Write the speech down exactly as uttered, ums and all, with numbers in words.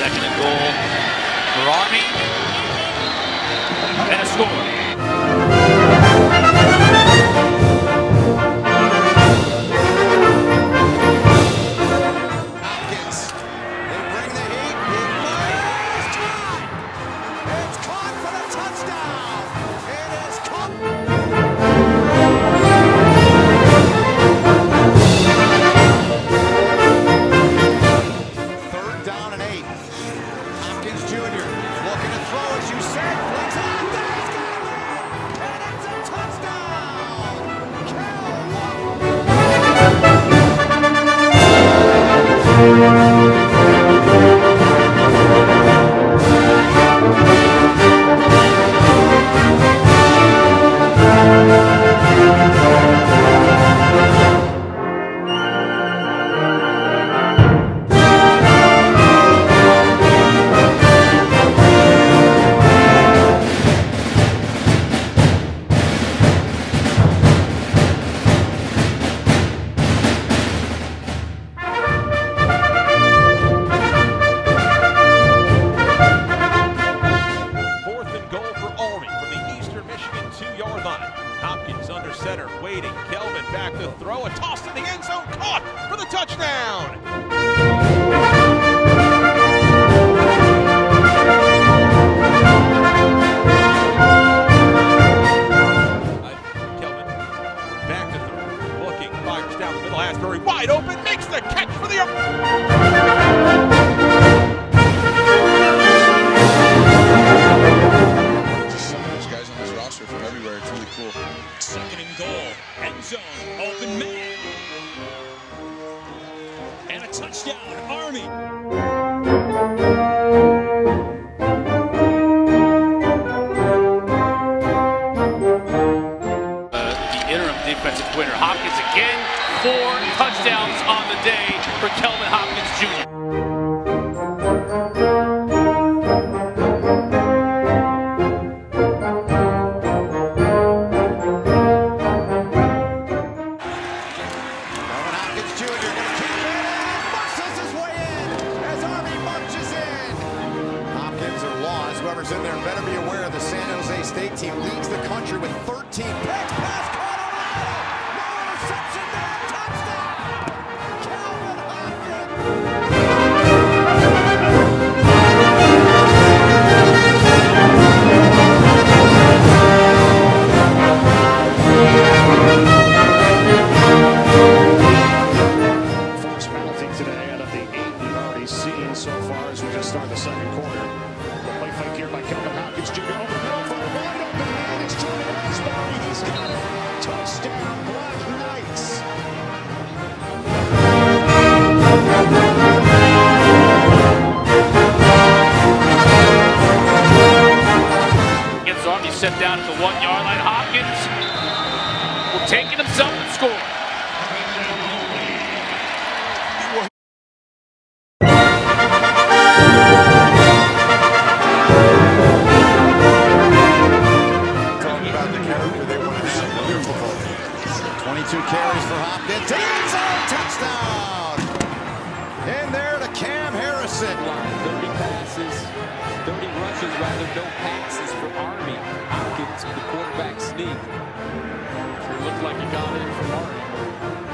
Second and goal for Army. And a score. Hopkins, they bring the heat. He fires. Caught. It's caught for the touchdown. It is caught. Third down and eight. Hopkins Junior looking to throw, as you said. Flicks on. He's got it. And it's a touchdown. Hopkins under center, waiting. Kelvin back to throw. A toss to the end zone. Caught for the touchdown. Kelvin back to throw. Looking, fires down the middle. Asbury wide open. Makes the catch for the... From everywhere, it's really cool. Second and goal, end zone, open man, and a touchdown, Army. Uh, the interim defensive coordinator, Hopkins again, four touchdowns on the day for Kelvin Hopkins Junior Whoever's in there better be aware the San Jose State team leads the country with thirteen picks. Pass caught around. No interception there. Touchdown. Kelvin Hopkins. Forced penalty today out of the eight we've already seen so far as we just start the second quarter. Play fake here by Kelvin Hopkins Junior Over the middle for a wide open man. It's Jordan Asbury. He's got it. Touchdown, Black Knights. Gets Army set down at the one-yard line. Hopkins will take it himself and score. twenty-two carries for Hopkins. It's a touchdown! In there to Cam Harrison. thirty passes, thirty rushes, rather, no passes for Army. Hopkins, the quarterback sneak. Sure looked like he got in from Army.